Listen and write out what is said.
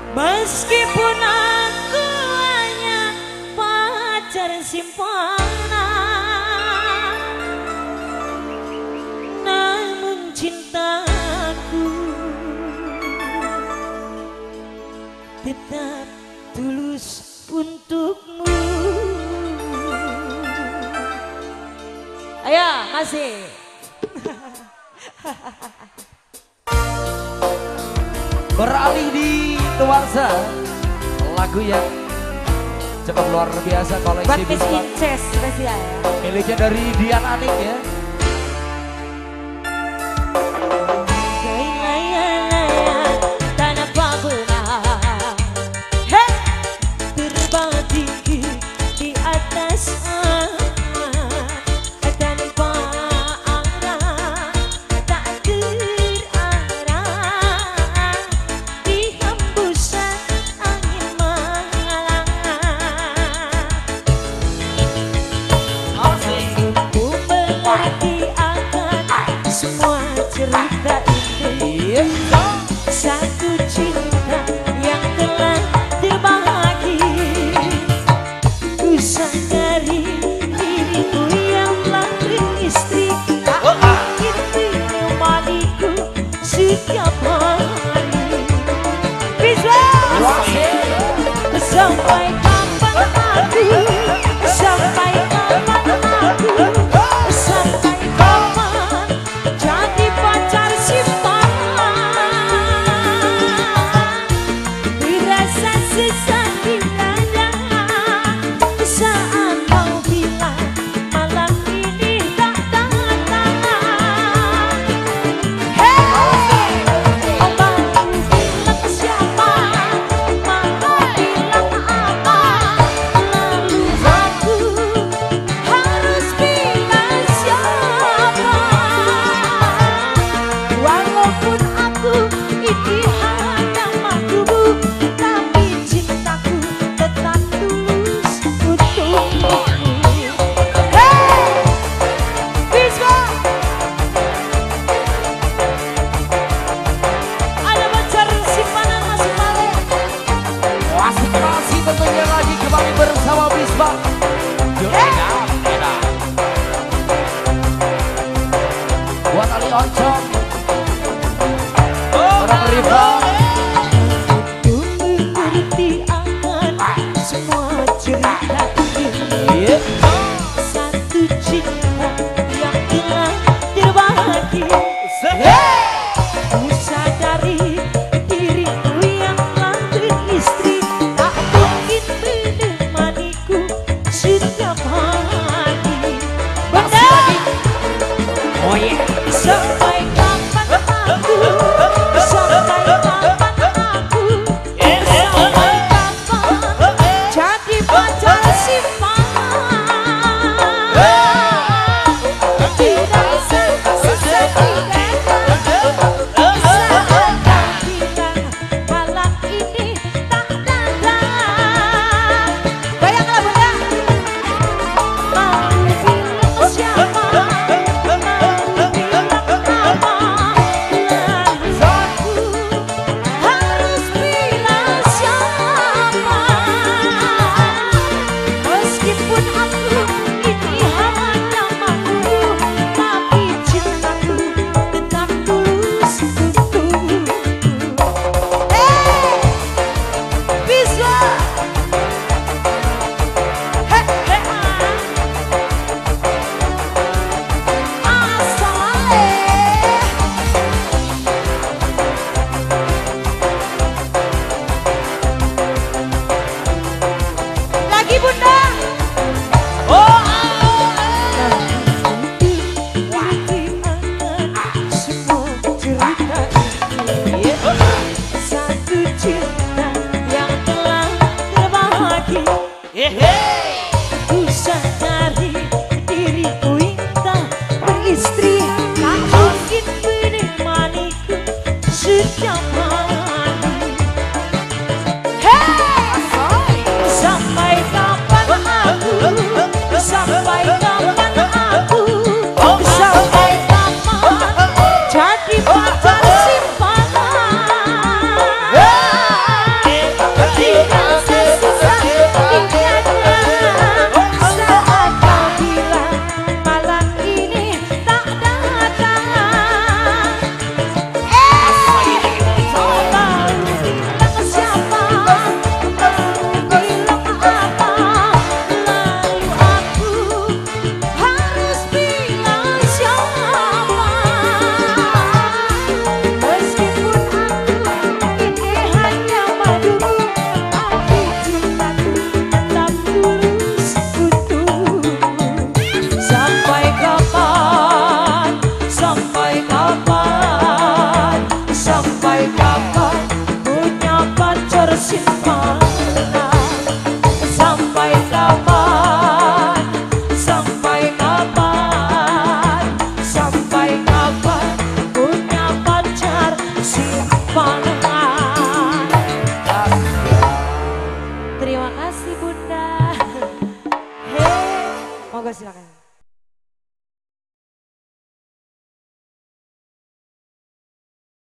Meskipun aku hanya pacar simpanan, namun cintaku tetap tulus untukmu. Ayo, masih. Beralih di nuansa lagu yang cukup luar biasa koleksi buat Miss Inces spesial ya. Miliknya dari Dian Anik ya. Satu cinta yang telah terbagi, ku sadari diriku yang telah beristri, tak mungkin menemaniku setiap hari. Bisa sampai kapan aku, sampai kapan aku, sampai kapan jadi pacar simpanan. Tentunya lagi kembali bersama Bisma. Buat Ali Oncom, orang rival. Ku mengerti akan semua cerita ini. Satu cinta yang telah terbagi. Ku sadari diriku yang telah beristri, tak mungkin menemaniku setiap hari. Benar. Oh yeah. Sampai kapan aku, sampai kapan aku, sampai kapan jadi pacar simpanan. Tidak sesedih saat kau bilang malam ini tak datang. Bayanglah bunda, mau bilang siapa, mau bilang apa, lalu aku harus bilang siapa. Meskipun aku ini hanya malu, tapi cintaku tetap tulus untukmu. Bisa. Lagi bunda. Semua cerita ini. Satu cinta yang telah terbagi. Ku sadari diriku yang tak beristri, tak mungkin menemaniku setiap hari. Sampai kapan aku, sampai kapan aku, sampai kapan jadi pacar simpanan. Sampai kapan punya pacar simpanan? Sampai kapan? Sampai kapan? Sampai kapan punya pacar simpanan? Terima kasih Bunda. Hei, monggo silakan.